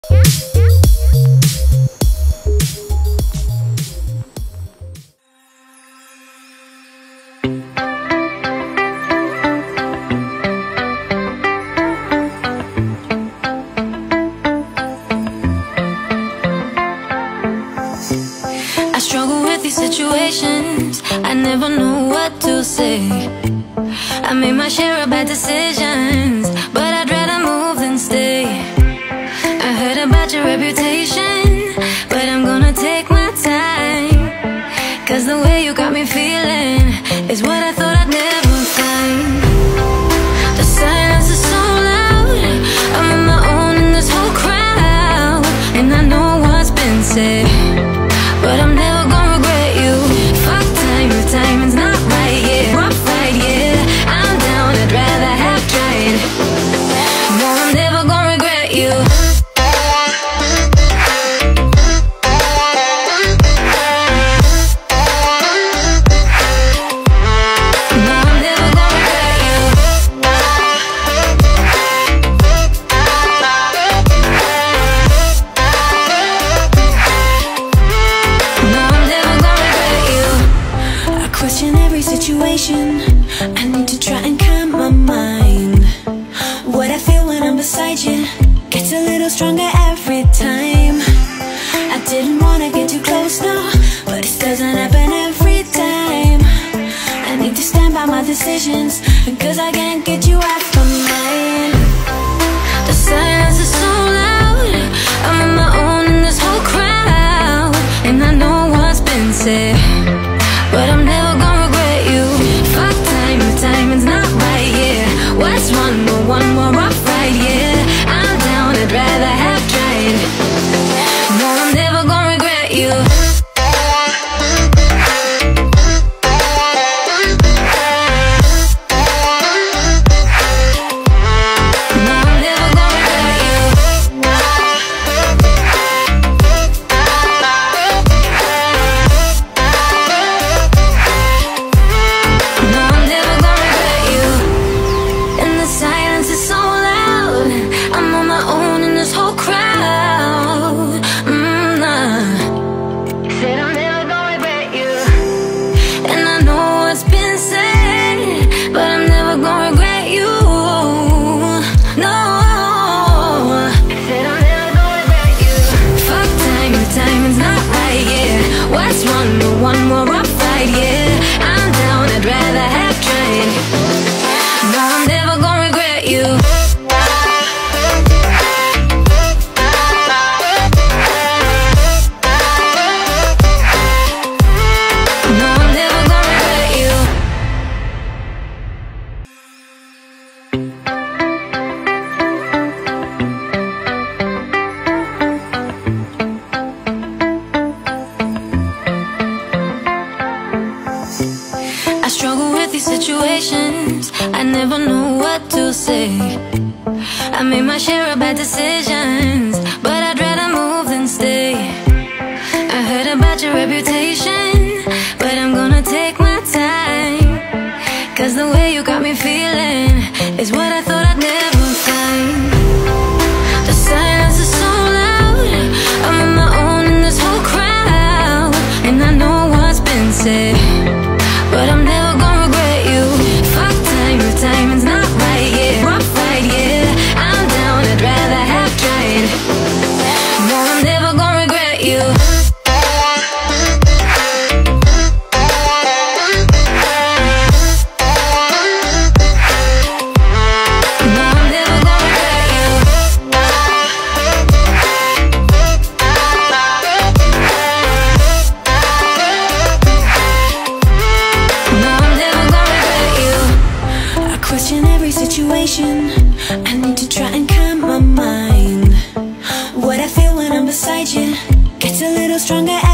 Situations, I never know what to say. I made my share of bad decisions, but I'd rather move than stay. I heard about your reputation, but I'm gonna take my time, 'cause the way you got me feeling is what I thought I'd never find. The silence is so loud, I'm on my own in this whole crowd, and I know what's been said, but I'm never gonna regret you. Fuck time, the timing's not right, yeah. Rough ride, yeah, I'm down, I'd rather have tried. No, I'm never gonna regret you. No, I'm never gonna regret you. Question every situation, I need to try and calm my mind. What I feel when I'm beside you gets a little stronger every time. I didn't wanna get too close, no, but it doesn't happen every time. I need to stand by my decisions, 'cause I can't get you off my mind. The silence is so loud, I'm on my own in this whole crowd, and I know what's been said, but I'm never gonna regret you. Fuck time, the timing's not right, yeah. What's one more rough ride, yeah. I'm down, I'd rather have tried. No, I'm never gonna regret you. No, I'm never gonna regret you. One more rough ride, yeah. I'm down, I'd rather have tried. No, I'm never gonna regret you. No, I'm never gonna regret you. Situations, I never know what to say. I made my share of bad decisions, but I'd rather move than stay. I heard about your reputation, but I'm gonna take my time, 'cause the way you got me feeling is what I thought I'd never find. The silence is so loud, I'm on my own in this whole crowd, and I know what's been said, but I'm never gonna regret you. Fuck time, the timing's not right, yeah. Rough ride, yeah, I'm down, I'd rather have tried. No, I'm never gonna regret you. No, I'm never gonna regret you. Question every situation, I need to try and calm my mind. What I feel when I'm beside you gets a little stronger